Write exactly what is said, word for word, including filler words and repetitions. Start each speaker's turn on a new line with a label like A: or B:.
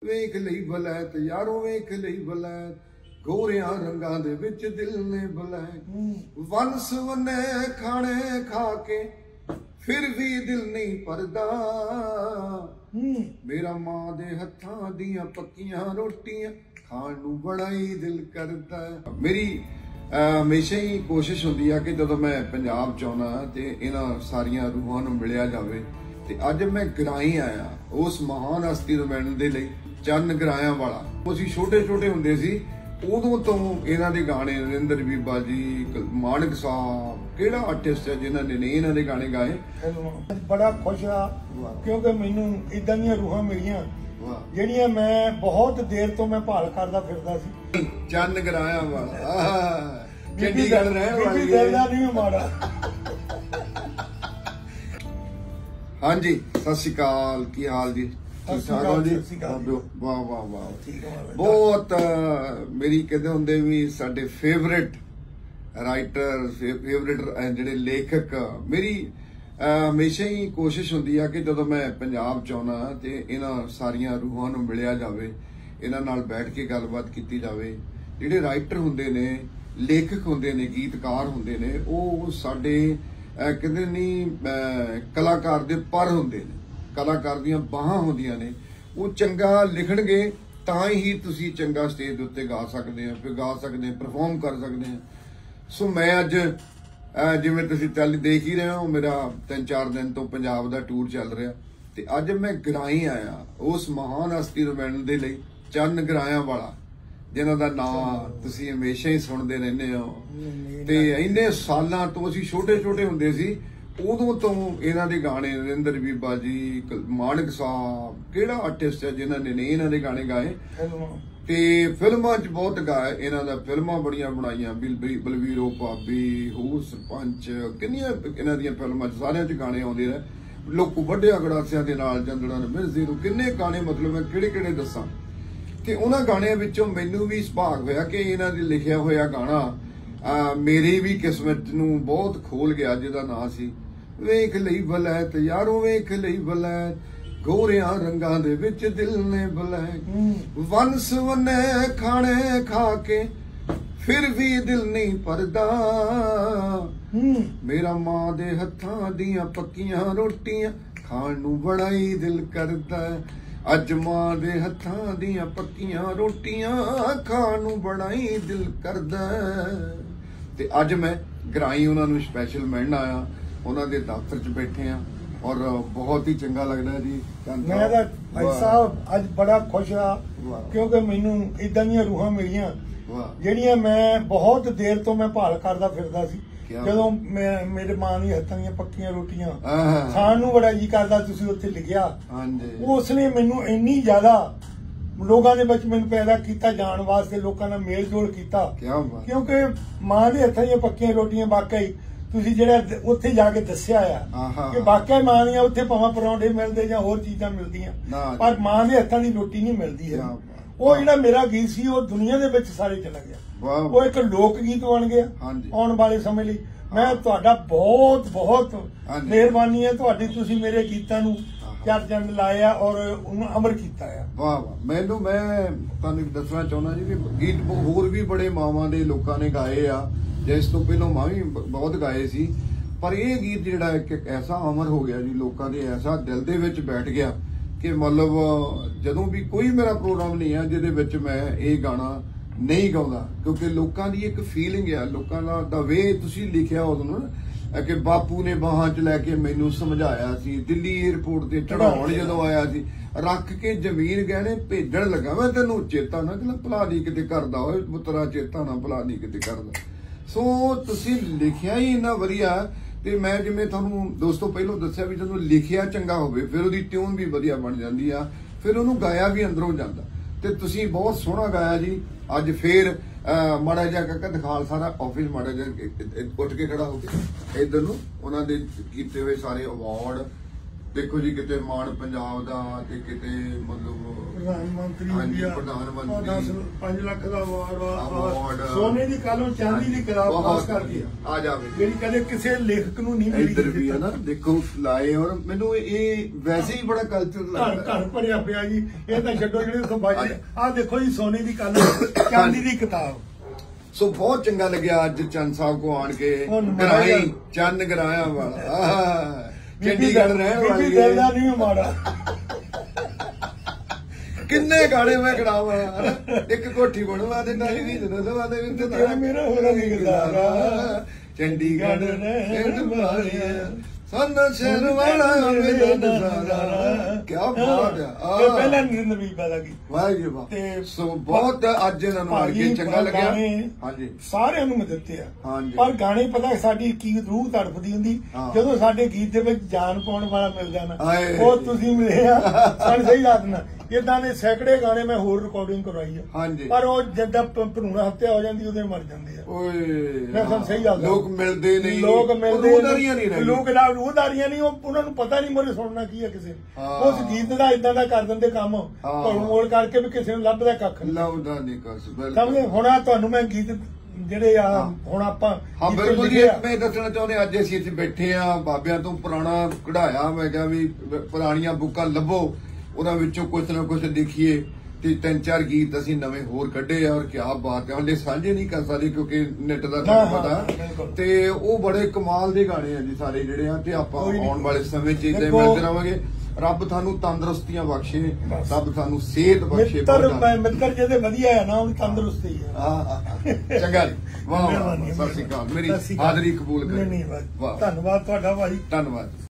A: ਵੇਖ ਲਈ ਬਲੈਤ ਯਾਰੋ ਵੇਖ ਲਈ ਬਲੈਤ ਗੋਰਿਆਂ ਰੰਗਾਂ ਦੇ ਵਿੱਚ ਦਿਲ ਨੇ ਬਲੈਤ ਵੰਸ ਵੰਨੇ ਖਾਣੇ ਖਾ ਕੇ ਫਿਰ ਵੀ ਦਿਲ ਨਹੀਂ ਭਰਦਾ ਮੇਰਾ ਮਾਂ ਦੇ ਹੱਥਾਂ ਦੀਆਂ ਪੱਕੀਆਂ ਰੋਟੀਆਂ ਖਾਣ ਨੂੰ ਬੜਾ ਹੀ ਦਿਲ ਕਰਦਾ। ਮੇਰੀ ਹਮੇਸ਼ਾ ਹੀ ਕੋਸ਼ਿਸ਼ ਹੁੰਦੀ ਆ ਕਿ ਜਦੋਂ ਮੈਂ ਪੰਜਾਬ ਚ ਆਉਣਾ ਤੇ ਇਹਨਾਂ ਸਾਰੀਆਂ ਰੂਹਾਂ ਨੂੰ ਮਿਲਿਆ ਜਾਵੇ ਤੇ ਅੱਜ ਮੈਂ ਗਰਾਈ ਆਇਆ ਉਸ ਮਹਾਨ ਹਸਤੀ ਨੂੰ ਮਿਲਣ ਦੇ ਲਈ। ਚੰਨ ਗਰਾਇਆਂ ਵਾਲਾ ਅਸੀਂ ਛੋਟੇ ਛੋਟੇ ਹੁੰਦੇ ਸੀ ਉਦੋਂ ਤੋਂ ਇਹਨਾਂ ਦੇ ਗਾਣੇ ਨਰਿੰਦਰ ਬੀਬਾ ਜੀ ਮਾਨਕ ਸਾਹਿਬ ਕਿਹੜਾ ਆਰਟਿਸਟ ਹੈ ਜਿਨ੍ਹਾਂ ਨੇ ਨਹੀਂ ਇਹਨਾਂ ਦੇ ਗਾਣੇ ਗਾਏ।
B: ਬੜਾ ਖੁਸ਼ ਆ ਕਿਉਂਕਿ ਮੈਨੂੰ ਇਦਾਂ ਦੀਆਂ ਰੂਹਾਂ ਮਿਲੀਆਂ ਜਿਹੜੀਆਂ ਮੈਂ ਬਹੁਤ ਦੇਰ ਤੋਂ ਮੈਂ ਭਾਲ ਕਰਦਾ ਫਿਰਦਾ ਸੀ।
A: ਚੰਨ ਗਰਾਇਆਂ ਵਾਲਾ ਚੰਡੀਗੜ੍ਹ ਰਹਿਣ ਵਾਲੀ
B: ਨਹੀਂ ਮਾੜਾ।
A: ਹਾਂਜੀ ਸਤਿ ਸ਼੍ਰੀ ਅਕਾਲ, ਕੀ ਹਾਲ ਜੀ? ਠੀਕ ਠਾਕ ਹੋ ਜੀ? ਵਾਹ ਵਾਹ ਵਾਹ। ਬਹੁਤ ਮੇਰੀ ਕਹਿੰਦੇ ਹੁੰਦੇ ਵੀ ਸਾਡੇ ਫੇਵਰੇਟ ਰਾਈਟਰ ਫੇਵਰੇਟ ਜਿਹੜੇ ਲੇਖਕ ਮੇਰੀ ਹਮੇਸ਼ਾ ਹੀ ਕੋਸ਼ਿਸ਼ ਹੁੰਦੀ ਆ ਕਿ ਜਦੋਂ ਮੈਂ ਪੰਜਾਬ ਚ ਆਉਣਾ ਤੇ ਇਹਨਾਂ ਸਾਰੀਆਂ ਰੂਹਾਂ ਨੂੰ ਮਿਲਿਆ ਜਾਵੇ, ਇਹਨਾਂ ਨਾਲ ਬੈਠ ਕੇ ਗੱਲਬਾਤ ਕੀਤੀ ਜਾਵੇ। ਜਿਹੜੇ ਰਾਈਟਰ ਹੁੰਦੇ ਨੇ, ਲੇਖਕ ਹੁੰਦੇ ਨੇ, ਗੀਤਕਾਰ ਹੁੰਦੇ ਨੇ, ਉਹ ਸਾਡੇ ਕਹਿੰਦੇ ਨਹੀਂ ਕਲਾਕਾਰ ਦੇ ਪਰ ਹੁੰਦੇ ਨੇ, ਕਲਾਕਾਰ ਦੀਆਂ ਬਾਹਾਂ ਹੁੰਦੀਆਂ ਨੇ। ਉਹ ਚੰਗਾ ਲਿਖਣਗੇ ਤਾਂ ਹੀ ਤੁਸੀਂ ਚੰਗਾ ਸਟੇਜ ਦੇ ਉੱਤੇ ਗਾ ਸਕਦੇ ਆ, ਫਿਰ ਗਾ ਸਕਦੇ ਆ, ਪਰਫਾਰਮ ਕਰ ਸਕਦੇ ਆ। ਸੋ ਮੈਂ ਅੱਜ ਜਿਵੇਂ ਤੁਸੀਂ ਚੱਲ ਦੇਖ ਹੀ ਰਹੇ ਹੋ ਮੇਰਾ ਤਿੰਨ ਚਾਰ ਦਿਨ ਤੋਂ ਪੰਜਾਬ ਦਾ ਟੂਰ ਚੱਲ ਰਿਹਾ ਤੇ ਅੱਜ ਮੈਂ ਗਰਾਈ ਆਇਆ ਉਸ ਮਹਾਨ ਹਸਤੀ ਨੂੰ ਮਿਲਣ ਦੇ ਲਈ। ਚੰਨ ਗਰਾਇਆਂ ਵਾਲਾ ਜਿਨ੍ਹਾਂ ਦਾ ਨਾਂ ਤੁਸੀਂ ਹਮੇਸ਼ਾ ਹੀ ਸੁਣਦੇ ਰਹਿੰਦੇ ਹੋ ਤੇ ਇੰਨੇ ਸਾਲਾਂ ਤੋਂ ਅਸੀਂ ਛੋਟੇ ਛੋਟੇ ਹੁੰਦੇ ਸੀ ਉਦੋਂ ਤੋਂ ਇਹਨਾਂ ਦੇ ਗਾਣੇ ਨਰਿੰਦਰ ਬੀਬਾ ਜੀ ਮਾਨਕ ਸਾਹਿਬ ਕਿਹੜਾ ਆਰਟਿਸਟ ਹੈ ਜਿਨ੍ਹਾਂ ਨੇ ਨਹੀਂ ਇਹਨਾਂ ਦੇ ਗਾਣੇ ਗਾਏ ਤੇ ਫਿਲਮਾਂ ਚ ਬਹੁਤ ਗਾਏ ਇਹਨਾਂ ਦਾ। ਫਿਲਮਾਂ ਬੜੀਆਂ ਬਣਾਈਆਂ, ਬਲਵੀਰੋ ਭਾਬੀ, ਹੂ ਸਰਪੰਚ, ਕਿੰਨੀਆਂ ਇਹਨਾਂ ਦੀਆਂ ਫਿਲਮਾਂ ਚ ਸਾਰਿਆਂ ਚ ਗਾਣੇ ਆਉਂਦੇ ਰਹੇ। ਲੋਕੂ ਵੱਡਿਆ ਗੜਾਸਿਆਂ ਦੇ ਨਾਲ ਜੰਦੜਾਂ ਨੇ ਮਿਰਜ਼ੇ ਨੂੰ ਕਿੰਨੇ ਗਾਣੇ, ਮਤਲਬ ਮੈਂ ਕਿਹੜੇ ਕਿਹੜੇ ਦੱਸਾਂ। ਤੇ ਉਹਨਾਂ ਗਾਣਿਆਂ ਵਿੱਚੋਂ ਮੈਨੂੰ ਵੀ ਸੁਭਾਗ ਹੋਇਆ ਕਿ ਇਹਨਾਂ ਦੇ ਲਿਖਿਆ ਹੋਇਆ ਗਾਣਾ ਮੇਰੀ ਵੀ ਕਿਸਮਤ ਨੂੰ ਬਹੁਤ ਖੋਲ ਗਿਆ, ਜਿਹਦਾ ਨਾਂ ਸੀ ਵੇਖ ਲਈ ਬਲੈਤ ਯਾਰੋ ਵੇਖ ਲਈ ਬਲੈਤ ਗੋਰਿਆਂ ਰੰਗਾਂ ਦੇ ਵਿੱਚ ਦਿਲ ਨੇ ਬਲੈਤ ਵੰਸ ਵੰਨੇ ਖਾਣੇ ਖਾ ਕੇ ਫਿਰ ਵੀ ਦਿਲ ਨਹੀਂ ਭਰਦਾ ਮੇਰਾ ਮਾਂ ਦੇ ਹੱਥਾਂ ਦੀਆਂ ਪੱਕੀਆਂ ਰੋਟੀਆਂ ਖਾਣ ਨੂੰ ਬੜਾ ਹੀ ਦਿਲ ਕਰਦਾ। ਅੱਜ ਮਾਂ ਦੇ ਹੱਥਾਂ ਦੀਆਂ ਪੱਕੀਆਂ ਰੋਟੀਆਂ ਖਾਣ ਨੂੰ ਬੜਾ ਹੀ ਦਿਲ ਕਰਦਾ। ਤੇ ਅੱਜ ਮੈਂ ਗਰਾਈ ਉਹਨਾਂ ਨੂੰ ਸਪੈਸ਼ਲ ਮਿਲਣ ਆਇਆ, ਉਹਨਾਂ ਦੇ ਦਫ਼ਤਰ 'ਚ ਬੈਠੇ ਆ ਔਰ ਬਹੁਤ ਹੀ ਚੰਗਾ ਲੱਗਦਾ ਜੀ।
B: ਮੈਂ ਤਾਂ ਭਾਈ ਸਾਹਿਬ ਅੱਜ ਬੜਾ ਖੁਸ਼ ਆ ਕਿਉਂਕਿ ਮੈਨੂੰ ਇਦਾਂ ਦੀਆਂ ਰੂਹਾਂ ਮਿਲੀਆਂ ਜਿਹੜੀਆਂ ਮੈਂ ਬਹੁਤ ਦੇਰ ਤੋਂ ਮੈਂ ਭਾਲ ਕਰਦਾ ਫਿਰਦਾ ਸੀ। ਜਦੋਂ ਮੇਰੇ ਮਾਂ ਦੀ ਹੱਥਾਂ ਦੀਆਂ ਪੱਕੀਆਂ ਰੋਟੀਆਂ ਖਾਣ ਨੂੰ ਬੜਾ ਜੀ ਕਰਦਾ, ਤੁਸੀਂ ਉੱਥੇ ਲਿਖਿਆ, ਉਸਨੇ ਮੈਨੂੰ ਇੰਨੀ ਜ਼ਿਆਦਾ ਲੋਕਾਂ ਦੇ ਵਿੱਚ ਮੈਨੂੰ ਪੈਦਾ ਕੀਤਾ ਜਾਣ ਵਾਸਤੇ, ਲੋਕਾਂ ਨਾਲ ਮੇਲ ਜੋਲ ਕੀਤਾ ਕਿਉਂਕਿ ਮਾਂ ਦੇ ਹੱਥਾਂ ਦੀਆਂ ਪੱਕੀਆਂ ਰੋਟੀਆਂ ਵਾਕਈ ਤੁਸੀਂ ਜਿਹੜਾ ਉੱਥੇ ਜਾ ਕੇ ਦੱਸਿਆ ਆ ਕਿ ਵਾਕਿਆ ਮਾਂ ਦੀਆਂ ਉੱਥੇ ਭਾਵੇਂ ਪਰੌਂਠੇ ਮਿਲਦੇ ਜਾਂ ਹੋਰ ਚੀਜ਼ਾਂ ਮਿਲਦੀਆਂ ਪਰ ਮਾਂ ਦੇ ਹੱਥਾਂ ਦੀ ਰੋਟੀ ਨਹੀਂ ਮਿਲਦੀ ਹੈ। ਉਹ ਜਿਹੜਾ ਮੇਰਾ ਗੀਤ ਸੀ ਉਹ ਦੁਨੀਆ ਦੇ ਵਿੱਚ ਸਾਰੇ ਚਲਾ ਗਿਆ, ਉਹ ਇੱਕ ਲੋਕ ਗੀਤ ਬਣ ਗਿਆ ਆਉਣ ਵਾਲੇ ਸਮੇਂ ਲਈ। ਮੈਂ ਤੁਹਾਡਾ ਬਹੁਤ ਬਹੁਤ ਮਿਹਰਬਾਨੀ ਹੈ ਤੁਹਾਡੀ, ਤੁਸੀਂ ਮੇਰੇ ਗੀਤਾਂ ਨੂੰ ਚਾਰ ਚੰਦ ਲਾਇਆ ਔਰ ਉਹਨੂੰ ਅਮਰ ਕੀਤਾ ਆ।
A: ਵਾਹ ਵਾਹ। ਮੈਨੂੰ ਮੈਂ ਤੁਹਾਨੂੰ ਦੱਸਣਾ ਚਾਹੁੰਦਾ ਜੀ ਵੀ ਗੀਤ ਹੋਰ ਵੀ ਬੜੇ ਮਾਵਾਂ ਦੇ ਲੋਕਾਂ ਨੇ ਗਾਏ ਆ, ਜਿਸ ਤੋਂ ਪਹਿਲਾਂ ਮੈਂ ਵੀ ਬਹੁਤ ਗਾਏ ਸੀ, ਪਰ ਇਹ ਗੀਤ ਜਿਹੜਾ ਇੱਕ ਐਸਾ ਅਮਰ ਹੋ ਗਿਆ ਜੀ ਲੋਕਾਂ ਦੇ, ਐਸਾ ਦਿਲ ਦੇ ਵਿੱਚ ਬੈਠ ਗਿਆ ਕਿ ਮਤਲਬ ਜਦੋਂ ਵੀ ਕੋਈ ਮੇਰਾ ਪ੍ਰੋਗਰਾਮ ਨਹੀਂ ਹੈ ਜਿਹਦੇ ਵਿੱਚ ਮੈਂ ਇਹ ਗਾਣਾ ਨਹੀਂ ਗਾਉਂਦਾ ਕਿਉਂਕਿ ਲੋਕਾਂ ਦੀ ਇੱਕ ਫੀਲਿੰਗ ਆ, ਲੋਕਾਂ ਦਾ ਦਾ ਵੇ ਤੁਸੀਂ ਲਿਖਿਆ ਉਦੋਂ ਕਿ ਬਾਪੂ ਨੇ ਬਾਹਾਂ 'ਚ ਲੈ ਕੇ ਮੈਨੂੰ ਸਮਝਾਇਆ ਸੀ, ਦਿੱਲੀ ਏਅਰਪੋਰਟ ਤੇ ਚੜਾਉਣ ਜਦੋਂ ਆਇਆ ਸੀ, ਰੱਖ ਕੇ ਜ਼ਮੀਨ ਗਹਿਣੇ ਭੇਜਣ ਲੱਗਾ ਮੈਂ ਤੈਨੂੰ ਚੇਤਾ ਨਾ ਕਿ ਭੁਲਾ ਦੀ ਕਿਤੇ ਕਰਦਾ ਓਏ ਪੁੱਤਰਾ, ਚੇਤਾ ਨਾ ਭੁਲਾ ਦੀ ਕਿਤੇ ਕਰਦਾ। ਸੋ ਤੁਸੀਂ ਲਿਖਿਆ ਹੀ ਇੰਨਾ ਵਧੀਆ ਤੇ ਮੈਂ ਜਿਵੇਂ ਤੁਹਾਨੂੰ ਦੋਸਤੋ ਪਹਿਲਾਂ ਦੱਸਿਆ ਵੀ ਜਦੋਂ ਲਿਖਿਆ ਚੰਗਾ ਹੋਵੇ ਫਿਰ ਉਹਦੀ ਟਿਊਨ ਵੀ ਵਧੀਆ ਬਣ ਜਾਂਦੀ ਆ, ਫਿਰ ਉਹਨੂੰ ਗਾਇਆ ਵੀ ਅੰਦਰੋਂ ਜਾਂਦਾ ਤੇ ਤੁਸੀਂ ਬਹੁਤ ਸੋਹਣਾ ਗਾਇਆ ਜੀ। ਅੱਜ ਫੇਰ ਮਾੜਾ ਜਿਹਾ ਕਾਕਾ ਦਿਖਾਲ ਸਾਰਾ ਆਫਿਸ ਮਾੜਾ ਜਿਹਾ ਉੱਠ ਕੇ ਖੜਾ ਹੋ ਕੇ ਇੱਧਰ ਨੂੰ ਉਹਨਾਂ ਦੇ ਕੀਤੇ ਹੋਏ ਸਾਰੇ ਅਵਾਰਡ ਦੇਖੋ ਜੀ ਕਿਤੇ ਮਾਣ ਪੰਜਾਬ ਦਾ ਤੇ ਕਿਤੇ ਮਤਲਬ
B: ਪ੍ਰਧਾਨ ਮੰਤਰੀ
A: ਹਾਂਜੀ
B: ਇੰਡੀਆ
A: ਪ੍ਰਧਾਨ ਮੰਤਰੀ
B: ਪੰਜ ਲੱਖ ਦਾ ਅਵਾਰਡ
A: Award,
B: ਸੋਨੇ ਦੀ ਕਾਲੋਂ ਚਾਂਦੀ ਦੀ ਕਿਤਾਬ ਪਾਸ ਕਰਕੇ
A: ਆ ਜਾਵੇ
B: ਜਿਹੜੀ ਕਦੇ ਕਿਸੇ ਲੇਖਕ ਨੂੰ ਨਹੀਂ ਮਿਲੀ।
A: ਇੱਧਰ ਵੀ ਹੈ ਨਾ ਦੇਖੋ ਲਾਏ, ਔਰ ਮੈਨੂੰ ਇਹ ਵੈਸੇ ਹੀ ਬੜਾ ਕਲਚਰ
B: ਘਰ
A: ਲੱਗਦਾ।
B: ਘਰ ਭਰਿਆ ਪਿਆ ਜੀ, ਇਹ ਤਾਂ ਛੱਡੋ ਜਿਹੜੇ ਸਭਾਜੀ ਆਹ ਦੇਖੋ ਜੀ ਸੋਨੇ ਦੀ ਕਾਲੋਂ ਚਾਂਦੀ ਦੀ ਕਿਤਾਬ।
A: ਸੋ ਬਹੁਤ ਚੰਗਾ ਲੱਗਿਆ ਅੱਜ ਚੰਨ ਸਾਹਿਬ ਕੋ ਆਣ ਕੇ,
B: ਹੁਣ
A: ਗਰਾਈ ਚੰਨ ਗਰਾਇਆ ਵਾਲਾ ਆਹ ਚੰਡੀਗੜ੍ਹ ਰਹਿਣ ਵਾਲੀ
B: ਦਿਲ ਦਾ ਨਹੀਂ ਮਾੜਾ।
A: ਕਿੰਨੇ ਗਾਣੇ ਮੈਂ ਗੜਾਵਾਂ, ਇੱਕ ਕੋਠੀ ਬਣਵਾ ਦੇ ਨਾਲੀ ਵੀ ਦਵਾ ਦੇ ਵਿੱਚ
B: ਤੇਰਾ ਮੇਰਾ ਹੋਣਾ ਨਹੀਂ ਗੁਜ਼ਾਰਾ,
A: ਚੰਡੀਗੜ੍ਹ ਰਹਿਣ ਵਾਲੀਆ ਸਨ ਸ਼ਹਿਰ ਵਾਲਾ ਮੇਰਾ ਨਜ਼ਾਰਾ। ਕੀ ਬਾਤ ਆ।
B: ਇਹ ਪਹਿਲਾਂ ਨਰਿੰਦਰ ਵੀ ਪੈਦਾ ਕੀ
A: ਵਾਹਿਗੁਰੂ ਵਾਹ।
B: ਤੇ
A: ਸੋ ਬਹੁਤ ਅੱਜ ਇਹਨਾਂ ਨੂੰ ਆ ਕੇ ਚੰਗਾ ਲੱਗਿਆ। ਹਾਂਜੀ
B: ਸਾਰਿਆਂ ਨੂੰ ਮੈਂ ਦਿੱਤੇ ਆ,
A: ਹਾਂਜੀ।
B: ਪਰ ਗਾਣੇ ਪਤਾ ਸਾਡੀ ਕੀ ਰੂਹ ਤੜਫਦੀ ਹੁੰਦੀ ਜਦੋਂ ਸਾਡੇ ਗੀਤ ਦੇ ਵਿੱਚ ਜਾਨ ਪਾਉਣ ਵਾਲਾ ਮਿਲਦਾ ਨਾ, ਉਹ ਤੁਸੀਂ ਮਿਲੇ ਆ ਸਾਨੂੰ ਸਹੀ ਦੱਸ ਦੇਣਾ। ਇਦਾਂ ਦੇ ਸੈਂਕੜੇ ਗਾਣੇ ਮੈਂ ਹੋਰ ਰਿਕਾਰਡਿੰਗ ਕਰਵਾਈ ਆ,
A: ਹਾਂਜੀ,
B: ਪਰ ਉਹ ਜਦ ਭਰੂਣ ਹੱਤਿਆ ਹੋ ਜਾਂਦੀ ਉਹਦੇ ਮਰ ਜਾਂਦੇ ਆ।
A: ਓਏ
B: ਮੈਂ ਤੁਹਾਨੂੰ ਸਹੀ ਦੱਸਦਾ,
A: ਲੋਕ ਮਿਲਦੇ ਨਹੀਂ,
B: ਲੋਕ ਮਿਲਦੇ
A: ਰੂਹਦਾਰੀਆਂ ਨਹੀਂ ਰਹਿ
B: ਲੋਕ ਨਾਲ ਰੂਹਦਾਰੀਆਂ ਨਹੀਂ, ਉਹ ਉਹਨਾਂ ਨੂੰ ਪਤਾ ਨਹੀਂ ਮੋਰੇ ਸੁਣਨਾ ਕੀ ਆ ਕਿਸੇ ਨੇ। ਉਸ ਗੀਤ ਦਾ ਇਦਾਂ ਦਾ ਕਰ ਦਿੰਦੇ ਕੰਮ ਭਰੂਣ ਮੋੜ ਕਰਕੇ ਵੀ ਕਿਸੇ ਨੂੰ ਲੱਭਦਾ ਕੱਖ ਨਹੀਂ
A: ਲੱਭਦਾ ਨਹੀਂ ਕੁਛ।
B: ਸਮਝੇ? ਹੁਣ ਆ ਤੁਹਾਨੂੰ ਮੈਂ ਗੀਤ ਜਿਹੜੇ ਆ ਹੁਣ ਆਪਾਂ
A: ਹਾਂ ਬਿਲਕੁਲ ਜੀ। ਮੈਂ ਦੱਸਣਾ ਚਾਹੁੰਦੇ ਅੱਜ ਅਸੀਂ ਇੱਥੇ ਬੈਠੇ ਆ, ਬਾਬਿਆਂ ਤੋਂ ਪੁਰਾਣਾ ਕਢਾਇਆ, ਮੈਂ ਕਿਹਾ ਵੀ ਪੁਰਾਣੀਆਂ ਬੁੱਕਾਂ ਲੱਭੋ, ਉਹਨਾਂ ਵਿੱਚੋਂ ਕੁਝ ਨਾ ਕੁਝ ਦੇਖੀਏ, ਤੇ ਤਿੰਨ ਚਾਰ ਗੀਤ ਅਸੀਂ ਨਵੇਂ ਹੋਰ ਕੱਢੇ ਆ। ਔਰ ਕਿਆ ਬਾਤ ਹੈ, ਹਲੇ ਸਾਂਝੇ ਨਹੀਂ ਕਰ ਸਕਦੇ ਕਿਉਂਕਿ ਨੈਟ ਦਾ ਤੁਹਾਨੂੰ ਪਤਾ, ਤੇ ਉਹ ਬੜੇ ਕਮਾਲ ਦੇ ਗਾਣੇ ਆ ਜੀ ਸਾਰੇ ਜਿਹੜੇ ਆ, ਤੇ ਆਪਾਂ ਆਉਣ ਵਾਲੇ ਸਮੇਂ 'ਚ ਇਦਾਂ ਮਿਲਦੇ ਰਹਾਂਗੇ। ਰੱਬ ਤੁਹਾਨੂੰ ਤੰਦਰੁਸਤੀਆਂ ਬਖਸ਼ੇ, ਰੱਬ ਤੁਹਾਨੂੰ ਸਿਹਤ ਬਖਸ਼ੇ।
B: ਮਿੱਤਰ ਮਿੱਤਰ ਜਿਹਦੇ ਵਧੀਆ ਆ ਨਾ ਉਹ ਤੰਦਰੁਸਤੀ ਆ।
A: ਚੰਗਾ ਜੀ, ਵਾਹ ਵਾਹ, ਸਤਿ ਸ਼੍ਰੀ ਅਕਾਲ, ਮੇਰੀ ਹਾਜ਼ਰੀ ਕਬੂਲ ਕਰੋ।
B: ਧੰਨਵਾਦ ਤੁਹਾਡਾ ਭਾਈ,
A: ਧੰਨਵਾਦ।